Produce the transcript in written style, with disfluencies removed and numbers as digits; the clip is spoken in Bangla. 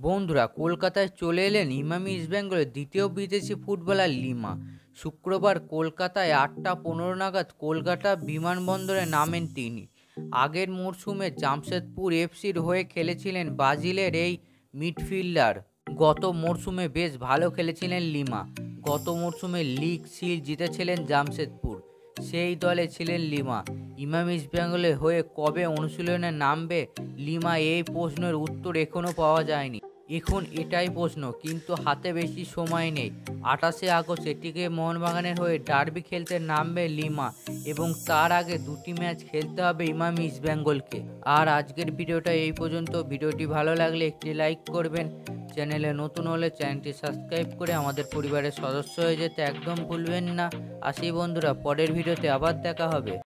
বন্ধুরা, কলকাতায় চলে এলেন ইমামি ইস্টবেঙ্গলের দ্বিতীয় বিদেশি ফুটবলার লিমা। শুক্রবার কলকাতায় 8টা 15 নাগাদ কলকাতা বিমানবন্দরে নামেন তিনি। আগের মরশুমে জামশেদপুর এফসির হয়ে খেলেছিলেন ব্রাজিলের এই মিডফিল্ডার। গত মরশুমে বেশ ভালো খেলেছিলেন লিমা। গত মরশুমে লিগ শিল্ড জিতেছিলেন জামশেদপুর, সেই দলে ছিলেন লিমা। ইমামি ইস্টবেঙ্গলের হয়ে কবে অনুশীলনে নামবে লিমা, এই প্রশ্নের উত্তর এখনও পাওয়া যায়নি। এখন এটাই প্রশ্ন, কিন্তু হাতে বেশি সময় নেই। 28শে আগস্ট এটিকে মোহনবাগানের হয়ে ডার্বি খেলতে নামবে লিমা, এবং তার আগে দুটি ম্যাচ খেলতে হবে ইমামি ইস্টবেঙ্গলকে। আর আজকের ভিডিওটা এই পর্যন্ত। ভিডিওটি ভালো লাগলে একটি লাইক করবেন, চ্যানেলে নতুন হলে চ্যানেলটি সাবস্ক্রাইব করে আমাদের পরিবারের সদস্য হয়ে যেতে একদম ভুলবেন না। আসি বন্ধুরা, পরের ভিডিওতে আবার দেখা হবে।